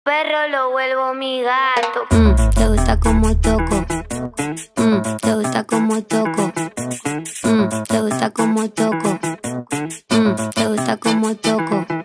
perro lo vuelvo mi gato. Te gusta como toco. Te gusta como toco. Te gusta como toco. Te gusta como toco.